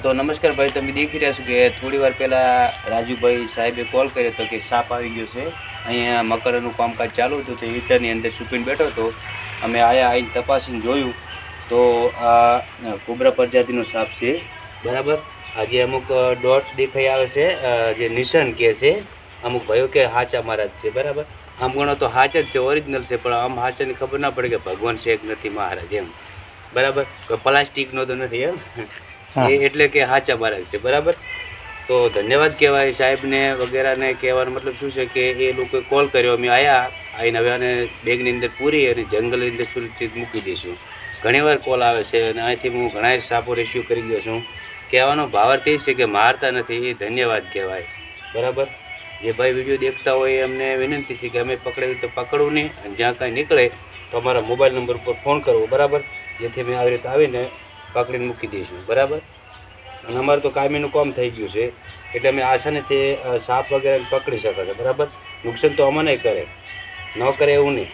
तो नमस्कार भाई, તમે દેખી રહ્યા છો કે થોડી વાર પહેલાં રાજુભાઈ સાહેબે કોલ કર્યો હતો કે સાપ આવી ગયો છે। અહીંયા મકરનું કામકાજ ચાલુ હતું તો ઈંટની અંદર છુપીને બેઠો હતો। અમે આવીને તપાસીને જોયું તો આ કોબરા પ્રજાતિનો સાપ છે, બરાબર। આજે અમુક ડોટ દેખાઈ આવે છે, જે નિશાન કહે છે અમુક ભાઈઓ કે હાચા મહારાજ છે, બરાબર। આમ ગણો તો હાચા જ છે, ઓરિજિનલ છે, પણ આમ હાચાની ખબર ના પડે કે ભગવાન છે કે નથી મહારાજ એમ, બરાબર। કોઈ પ્લાસ્ટિકનો તો નથી એમ, એટલે કે હાચા મહારાજ છે, બરાબર। તો ધન્યવાદ કહેવાય સાહેબને વગેરેને। કહેવાનો મતલબ શું છે કે એ લોકોએ કોલ કર્યો, અમે આવીને હવે આને બેગની અંદર પૂરી અને જંગલની અંદર સુરક્ષિત મૂકી દઈશું। ઘણીવાર કોલ આવે છે અને અહીંથી હું ઘણા સાપો રેસ્ક્યુ કરી ગયો છું। કહેવાનો ભાવાર્થ એ છે કે મારતા નથી, એ ધન્યવાદ કહેવાય, બરાબર। જે ભાઈ વિડીયો દેખતા હોય એમને વિનંતી છે કે અમે પકડેલું તો પકડવું નહીં, અને જ્યાં કાંઈ નીકળે તો અમારા મોબાઈલ નંબર ઉપર ફોન કરવો, બરાબર। જેથી અમે આવી રીતે આવીને પકડીને મૂકી દઈશું, બરાબર। અને અમારું તો કાયમીનું કામ થઈ ગયું છે, એટલે અમે આસાનીથી સાપ વગેરે પકડી શકે છે, બરાબર। નુકસાન તો અમને કરે, ન કરે એવું નહીં।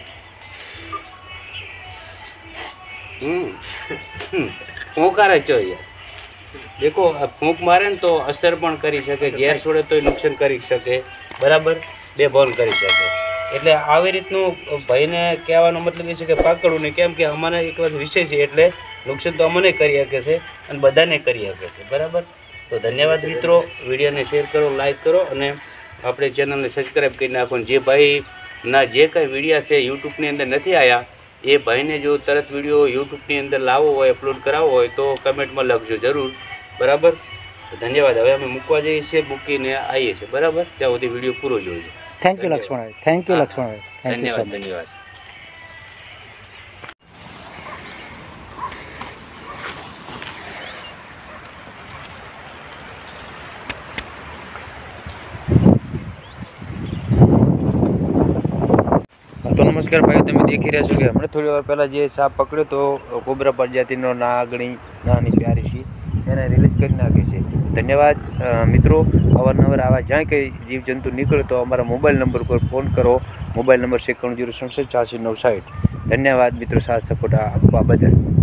ફૂંકારે છો યાર, દેખો ફૂંક મારે ને તો અસર પણ કરી શકે, ઝેર છોડે તો નુકસાન કરી શકે, બરાબર, બેભાન કરી શકે। એટલે આવી રીતનું ભાઈને કહેવાનો મતલબ એ છે કે પકડવું નહીં, કેમ કે અમારે એક વાત વિષય છે એટલે નુકસાન તો અમને કરી શકે છે અને બધાને કરી શકે છે, બરાબર। તો ધન્યવાદ મિત્રો, વિડીયોને શેર કરો, લાઈક કરો અને આપણે ચેનલને સબસ્ક્રાઈબ કરી નાખો। જે ભાઈના જે કંઈ વિડીયા છે યુટ્યુબની અંદર નથી આવ્યા, એ ભાઈને જો તરત વિડીયો યુટ્યુબની અંદર લાવવો હોય, અપલોડ કરાવવો હોય તો કમેન્ટમાં લખજો જરૂર, બરાબર। તો ધન્યવાદ। હવે અમે મૂકવા જઈએ છીએ, મૂકીને આવીએ છીએ, બરાબર। ત્યાં સુધી વિડીયો પૂરો જોઈજો। થેન્ક યુ લક્ષ્મણભાઈ, થેન્ક યુ લક્ષ્મણભાઈ, ધન્યવાદ, ધન્યવાદ। તો નમસ્કાર ભાઈ, તમે દેખી રહ્યા છો કે હમણાં થોડી વાર પહેલાં જે સાપ પકડ્યો તો કોબરા પ્રજાતિનો નાગણી નાની પ્યારી છે, એને રિલીઝ કરી નાખે છે। ધન્યવાદ મિત્રો। અવારનવાર આવા જ્યાં કંઈ જીવજંતુ નીકળે તો અમારા મોબાઈલ નંબર પર ફોન કરો। Mobile number 9106866960। ધન્યવાદ મિત્રો, સાથ સપોર્ટ આપવા બદલ।